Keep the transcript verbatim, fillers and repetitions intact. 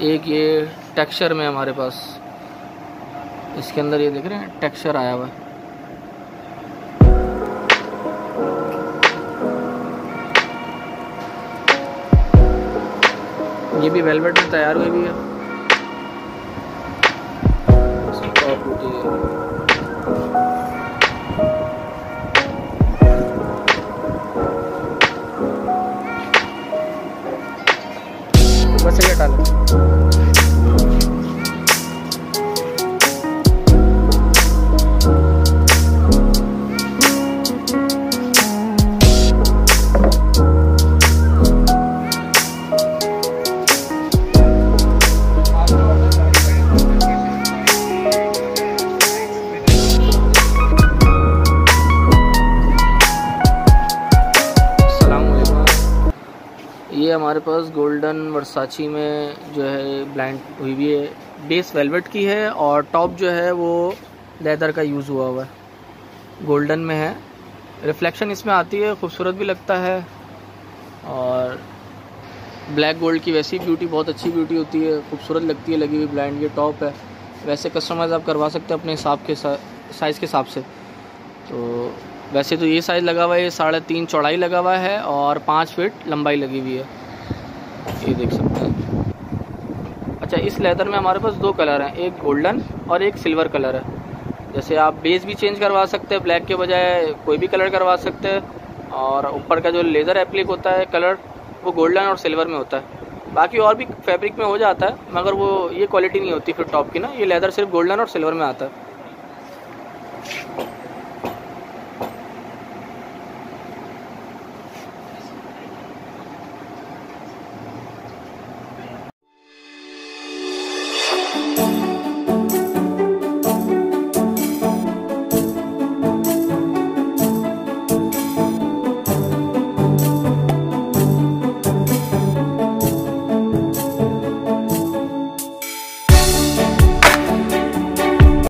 एक ये टेक्सचर में हमारे पास, इसके अंदर ये देख रहे हैं टेक्सचर आया हुआ है। ये भी वेलवेट में तैयार हुई भी है। बस ये डालो। ये हमारे पास गोल्डन वर्साची में जो है ब्लाइंड हुई भी है, बेस वेलवेट की है और टॉप जो है वो लेदर का यूज़ हुआ हुआ है, गोल्डन में है। रिफ्लेक्शन इसमें आती है, खूबसूरत भी लगता है और ब्लैक गोल्ड की वैसी ब्यूटी, बहुत अच्छी ब्यूटी होती है, खूबसूरत लगती है लगी हुई ब्लाइंड। ये टॉप है, वैसे कस्टमाइज़ आप करवा सकते हैं अपने हिसाब के साइज़ के हिसाब से। तो वैसे तो ये साइज़ लगा हुआ है, ये साढ़े तीन चौड़ाई लगा हुआ है और पाँच फीट लंबाई लगी हुई है, ये देख सकते हैं। अच्छा, इस लेदर में हमारे पास दो कलर हैं, एक गोल्डन और एक सिल्वर कलर है। जैसे आप बेस भी चेंज करवा सकते हैं, ब्लैक के बजाय कोई भी कलर करवा सकते हैं। और ऊपर का जो लेदर एप्लिक होता है कलर, वो गोल्डन और सिल्वर में होता है। बाकी और भी फैब्रिक में हो जाता है, मगर वो ये क्वालिटी नहीं होती फिर टॉप की ना, ये लेदर सिर्फ गोल्डन और सिल्वर में आता है।